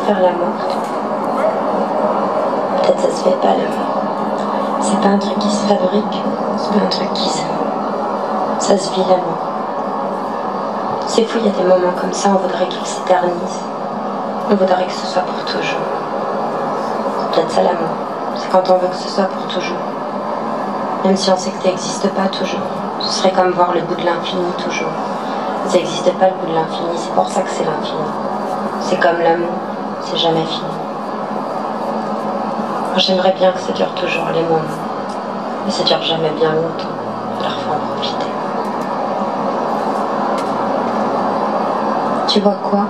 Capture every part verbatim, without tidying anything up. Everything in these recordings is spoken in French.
faire l'amour. Peut-être ça se fait pas l'amour. C'est pas un truc qui se fabrique, c'est pas un truc qui se... Ça se vit l'amour. C'est fou, il y a des moments comme ça, on voudrait qu'ils s'éternisent. On voudrait que ce soit pour toujours. C'est peut-être ça l'amour. C'est quand on veut que ce soit pour toujours. Même si on sait que ça n'existe pas toujours. Ce serait comme voir le bout de l'infini toujours. Ça n'existe pas le bout de l'infini, c'est pour ça que c'est l'infini. C'est comme l'amour, c'est jamais fini. Moi j'aimerais bien que ça dure toujours les moments. Mais ça dure jamais bien longtemps. Alors faut en profiter. Tu vois quoi?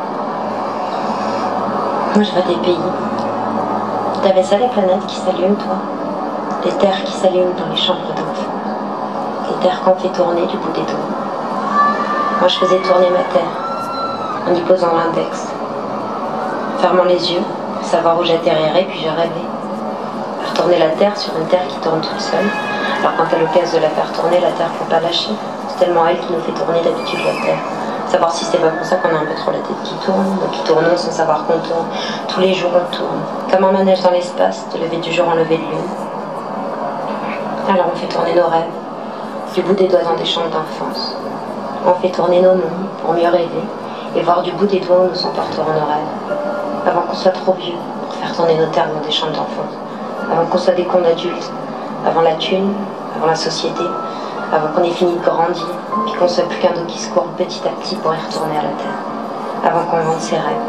Moi je vois des pays. T'avais ça les planètes qui s'allument toi? Les terres qui s'allument dans les chambres d'enfants. Les terres qu'on fait tourner du bout des doigts. Moi je faisais tourner ma terre en y posant l'index. Fermant les yeux, pour savoir où j'atterrirais, puis je rêvais. Retourner la terre sur une terre qui tourne toute seule. Alors quand t'as l'occasion de la faire tourner, la terre faut pas lâcher. C'est tellement elle qui nous fait tourner d'habitude la terre. Savoir si c'est pas pour ça qu'on a un peu trop la tête qui tourne, donc qui tournons sans savoir qu'on tourne. Tous les jours on tourne, comme un manège dans l'espace, de lever du jour en lever de lune. Alors on fait tourner nos rêves, du bout des doigts dans des chambres d'enfance. On fait tourner nos mondes pour mieux rêver et voir du bout des doigts où nous s'emporteront nos rêves. Avant qu'on soit trop vieux pour faire tourner nos terres dans des chambres d'enfance. Avant qu'on soit des cons adultes, avant la thune, avant la société, avant qu'on ait fini de grandir, puis qu'on soit plus qu'un dos qui se courbe petit à petit pour y retourner à la terre, avant qu'on vende ses rêves.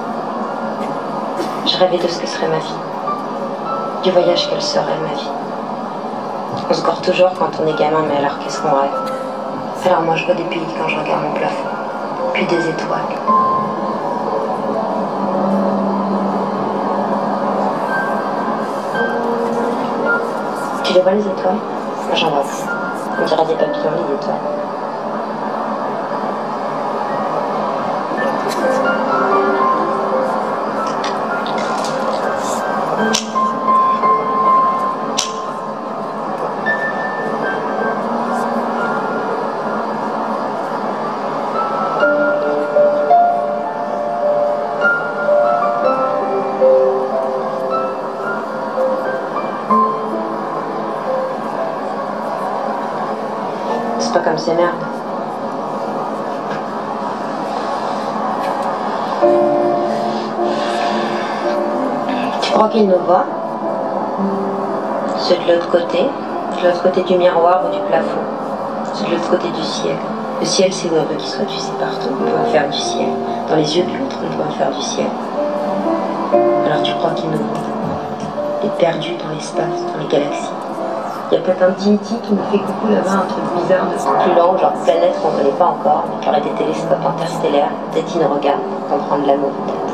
Je rêvais de ce que serait ma vie, du voyage qu'elle serait ma vie. On se gore toujours quand on est gamin, mais alors qu'est-ce qu'on rêve? Alors moi je vois des pays quand je regarde mon plafond, puis des étoiles. Tu les vois les étoiles? Moi j'en vois plus. On dirait des papillons les étoiles. C'est pas comme ces merdes. Tu crois qu'ils nous voient? Ceux de l'autre côté, de l'autre côté du miroir ou du plafond, ceux de l'autre côté du ciel. Le ciel, c'est où on veut qu'il soit, tu sais, partout. On peut en faire du ciel. Dans les yeux de l'autre, on peut en faire du ciel. Alors tu crois qu'ils nous voient? Et perdus dans l'espace, dans les galaxies. Il y a peut-être un petit E T qui nous fait coucou là-bas, un truc bizarre de plus lent, genre planète qu'on ne connaît pas encore, mais qui aurait des télescopes interstellaires. Peut-être il nous regarde pour comprendre l'amour, peut-être.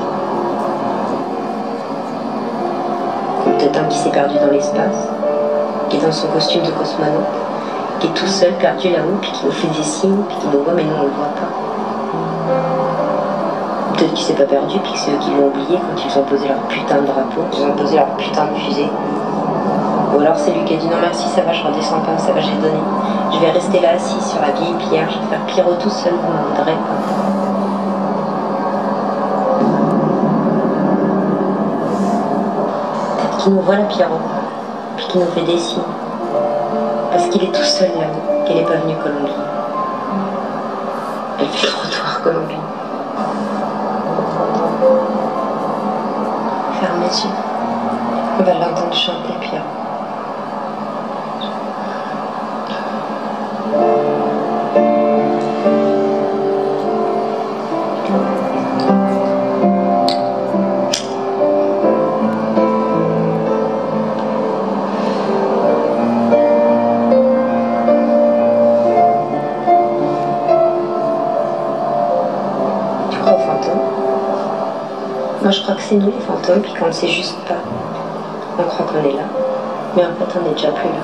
Ou peut-être un qui s'est perdu dans l'espace, qui est dans son costume de cosmonaute, qui est tout seul, perdu là-haut, puis qui nous fait des signes, puis qui nous voit, mais nous on le voit pas. Peut-être qu'il s'est pas perdu, puis que c'est eux qui l'ont oublié quand ils ont posé leur putain de drapeau, ils ont posé leur putain de fusée. Ou alors c'est lui qui a dit non merci, ça va, je redescends pas, ça va, j'ai donné. Je vais rester là assis sur la vieille pierre, je vais faire Pierrot tout seul, vous m'en voudrez pas. Peut-être qu'il nous voit la Pierrot, puis qu'il nous fait des signes. Parce qu'il est tout seul là-haut, qu'elle est pas venue Colombie. Elle fait le trottoir Colombie. Ferme les yeux. On va l'entendre chanter, Pierrot. Moi je crois que c'est nous les fantômes, puis qu'on ne sait juste pas. On croit qu'on est là, mais en fait on n'est déjà plus là.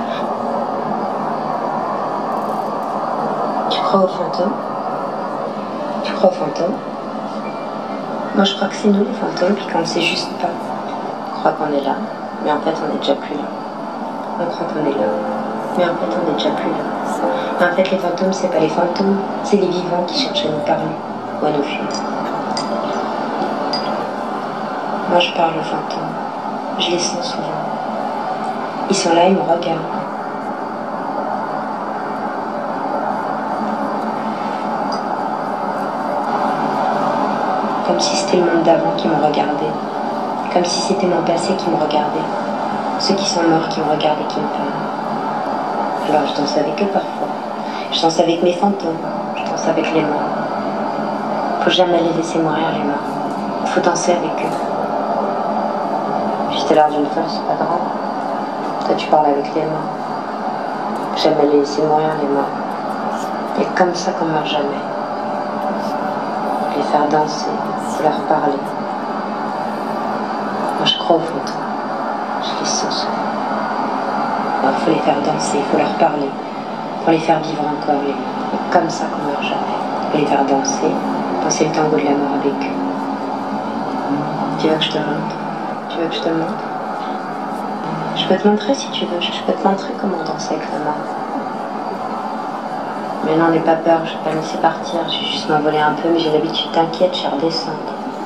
Tu crois aux fantômes? Tu crois aux fantômes? Moi je crois que c'est nous les fantômes, puis qu'on ne sait juste pas. On croit qu'on est là, mais en fait on n'est déjà plus là. On croit qu'on est là, mais en fait on n'est déjà plus là. Mais en fait les fantômes c'est pas les fantômes, c'est les vivants qui cherchent à nous parler ou à nous fuir. Moi je parle aux fantômes, je les sens souvent. Ils sont là, ils me regardent. Comme si c'était le monde d'avant qui me regardait. Comme si c'était mon passé qui me regardait. Ceux qui sont morts qui me regardent et qui me parlent. Alors je danse avec eux parfois. Je danse avec mes fantômes. Je danse avec les morts. Faut jamais les laisser mourir les morts. Faut danser avec eux. Juste à l'heure d'une fleur, c'est pas grave. Toi tu parles avec les morts. Faut jamais les laisser mourir les morts. Et comme ça qu'on meurt jamais. Les faire danser, faut leur parler. Moi je crois aux fantômes. Je les sens souvent. Alors faut les faire danser, il faut leur parler. Pour les faire vivre encore les morts. Et comme ça qu'on meurt jamais. Faut les faire danser, danser le tango de la mort avec eux. Tu veux que je te montre? Tu veux que je te montre? Je peux te montrer si tu veux, je peux te montrer comment danser avec la mort. Mais non, n'aie pas peur, je vais pas me laisser partir, je vais juste m'envoler un peu, mais j'ai l'habitude, t'inquiète, je vais redescendre.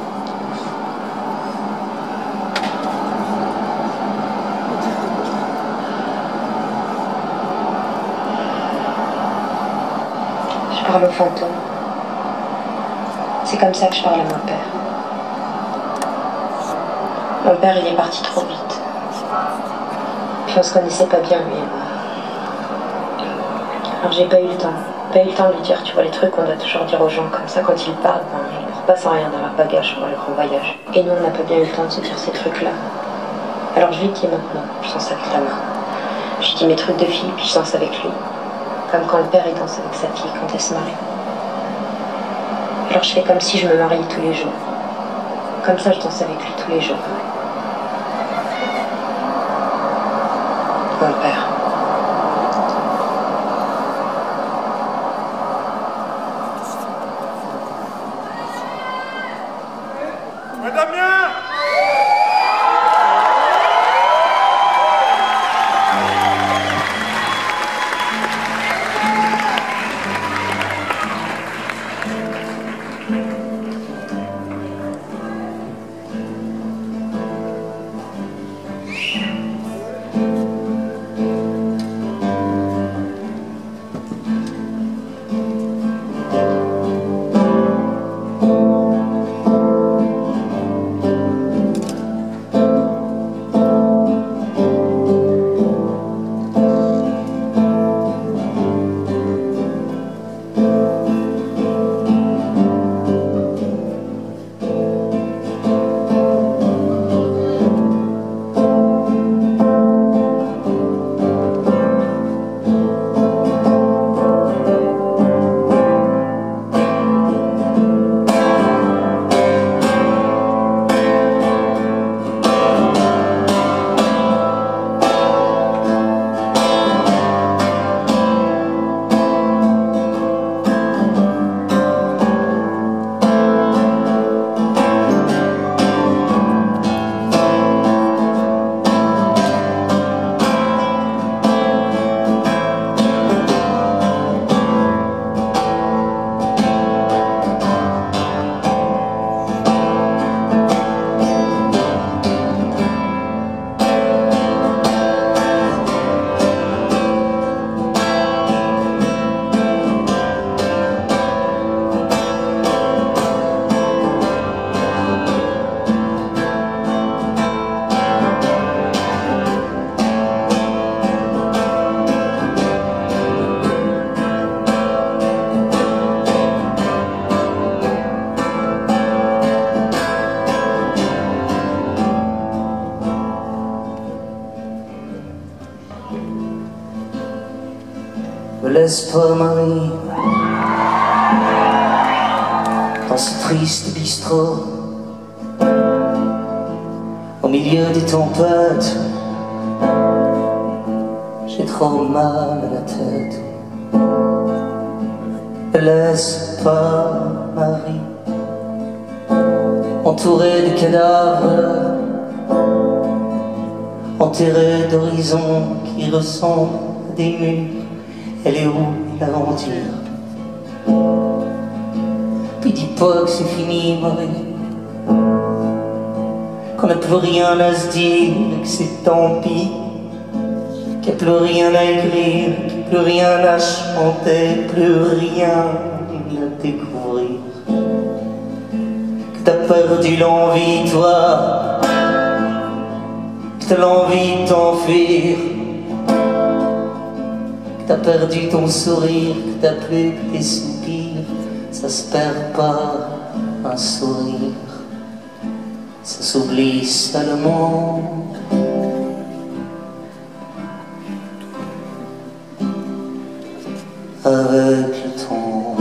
Je parle aux fantômes. C'est comme ça que je parle à mon père. Mon père, il est parti trop vite. Puis on se connaissait pas bien, lui et moi. Alors j'ai pas eu le temps, pas eu le temps de lui dire, tu vois, les trucs qu'on doit toujours dire aux gens, comme ça quand ils parlent, ben, ils ne repassent sans rien dans leur bagage pour le grand voyage. Et nous on n'a pas bien eu le temps de se dire ces trucs-là. Alors je lui dis maintenant, je danse avec la main. Je lui dis mes trucs de fille, puis je danse avec lui. Comme quand le père il danse avec sa fille quand elle se marie. Alors je fais comme si je me mariais tous les jours. Comme ça je danse avec lui tous les jours. Mon père. Me laisse pas, Marie, dans ce triste bistrot, au milieu des tempêtes. J'ai trop mal à la tête. Me laisse pas, Marie, entourée de cadavres, enterrée d'horizons qui ressemblent à des murs. Elle est où l'aventure? Puis dis pas que c'est fini, Marie, qu'on n'a plus rien à se dire, que c'est tant pis, qu'il n'y a plus rien à écrire, qu'il n'y a plus rien à chanter, plus rien à découvrir, que t'as perdu l'envie, toi, que t'as l'envie de t'enfuir, que t'as perdu ton sourire, que t'as plus que tes soupirs. Ça se perd pas, un sourire, ça s'oublie seulement. Avec le temps.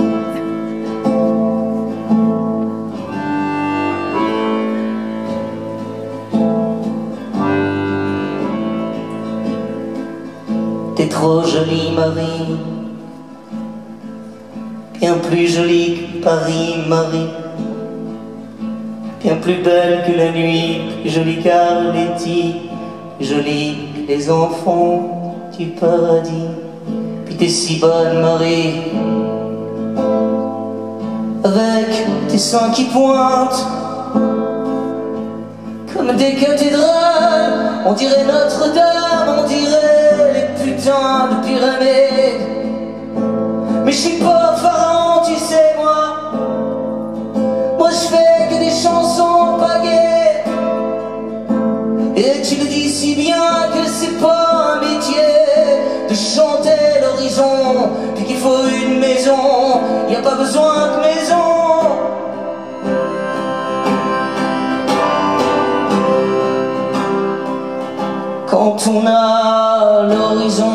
T'es trop jolie, Marie, bien plus jolie que Paris, Marie, bien plus belle que la nuit, plus jolie qu'Arletty, plus jolie que les enfants du paradis. Puis t'es si bonne, Marie, avec tes seins qui pointent comme des cathédrales, on dirait Notre-Dame, on dirait les putains de pyramides. Mais je suis pas pharaon, tu sais, moi. Moi je fais que des chansons pas gaies. Et tu le dis si bien que c'est pas un métier de chanter l'horizon, puis qu'il faut une maison, y a pas besoin de maison. Quand on a l'horizon,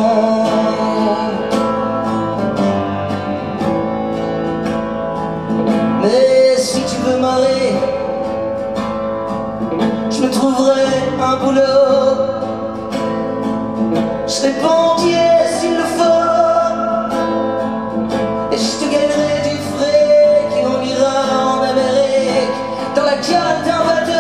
mais si tu veux marrer, je me trouverai un boulot. Je serai banquier s'il le faut, et je te gagnerai du frais qui on ira en Amérique dans la cale d'un bateau.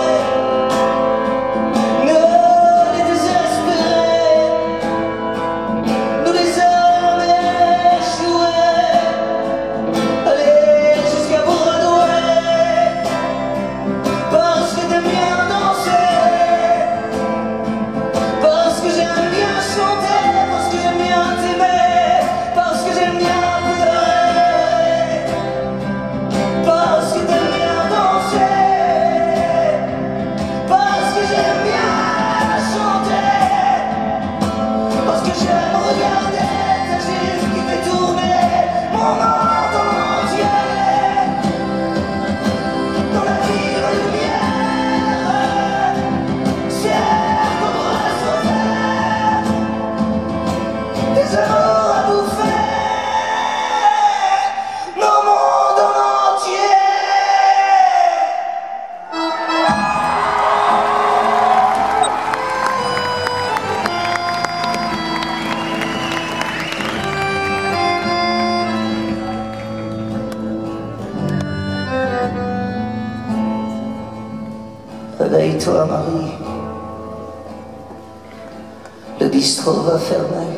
Réveille-toi, Marie, le bistrot va fermer.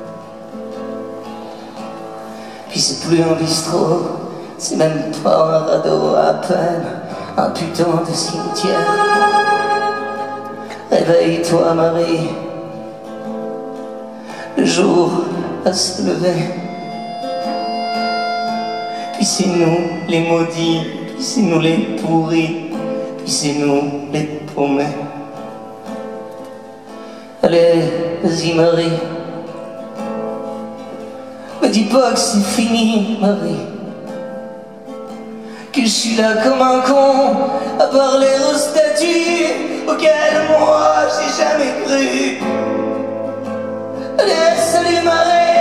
Puis c'est plus un bistrot, c'est même pas un radeau, à peine un putain de cimetière. Réveille-toi, Marie, le jour va se lever. Puis c'est nous les maudits, puis c'est nous les pourris, puis c'est nous les paumés. Allez, vas-y, Marie, me dis pas que c'est fini, Marie, que je suis là comme un con à parler aux statues auxquelles moi j'ai jamais cru. Allez, salut, Marie.